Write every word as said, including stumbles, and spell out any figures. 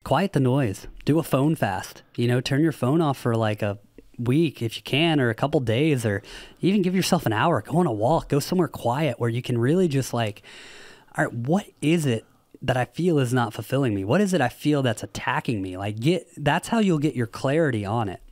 quiet the noise. Do a phone fast. You know, turn your phone off for like a week if you can, or a couple days, or even give yourself an hour. Go on a walk. Go somewhere quiet where you can really just like, all right, what is it that I feel is not fulfilling me? What is it I feel that's attacking me? Like get, that's how you'll get your clarity on it.